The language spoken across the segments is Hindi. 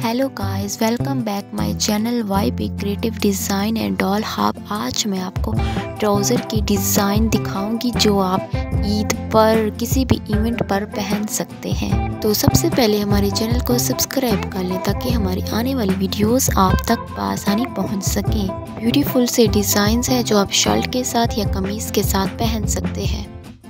Hello guys, welcome back my channel YP creative design and all hub. आज मैं आपको ट्राउज़र की डिज़ाइन दिखाऊंगी जो आप ईद पर किसी भी इवेंट पर पहन सकते हैं। तो सबसे पहले हमारे चैनल को सब्सक्राइब कर लें ताकि हमारी आने वाली वीडियोस आप तक आसानी पहुंच सकें। ब्यूटीफुल से डिज़ाइंस हैं जो आप शर्ट के साथ या कमीज़ के साथ पहन सकते हैं।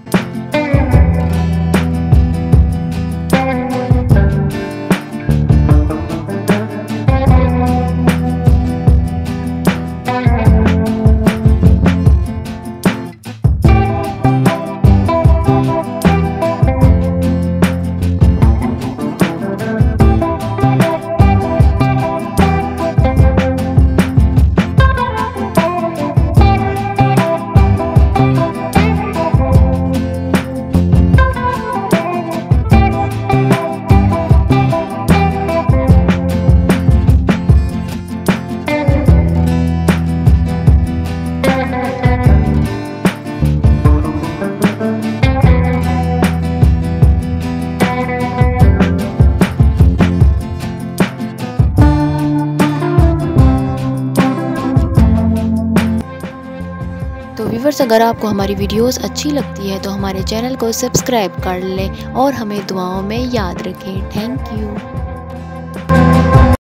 तो व्यूअर्स, अगर आपको हमारी वीडियोस अच्छी लगती है तो हमारे चैनल को सब्सक्राइब कर लें और हमें दुआओं में याद रखें। Thank you.